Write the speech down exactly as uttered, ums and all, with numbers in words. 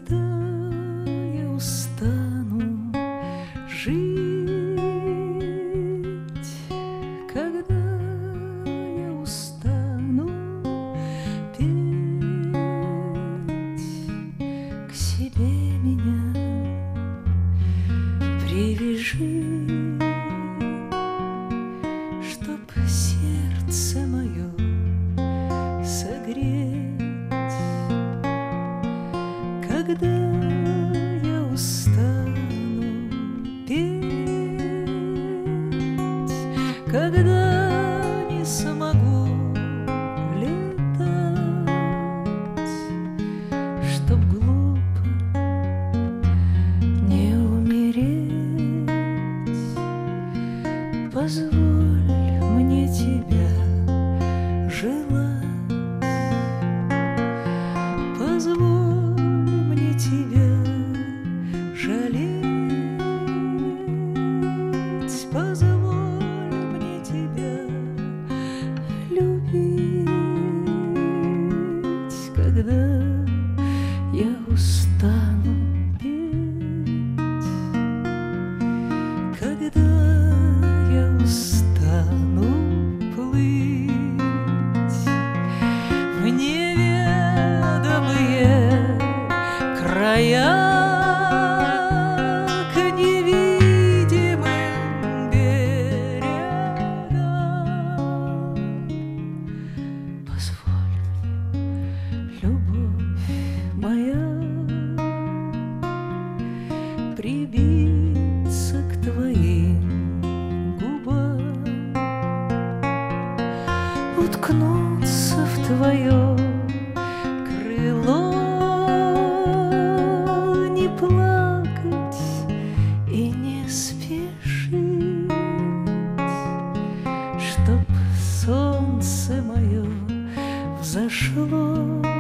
Когда я устану жить, когда я устану петь, к себе меня привяжи, чтоб сердце мое согреть. Когда я устану петь, когда не смогу летать, чтоб глупо не умереть, позволь мне тебя желать, позволь тебя жалеть, позволь мне тебя любить, когда я устану петь, когда я устану плыть в неведомые края, к невидимым берегам. Позволь мне, любовь моя, прибиться к твоим губам, уткнуться в твое крыло, плакать и не спешить, чтоб солнце мое взошло.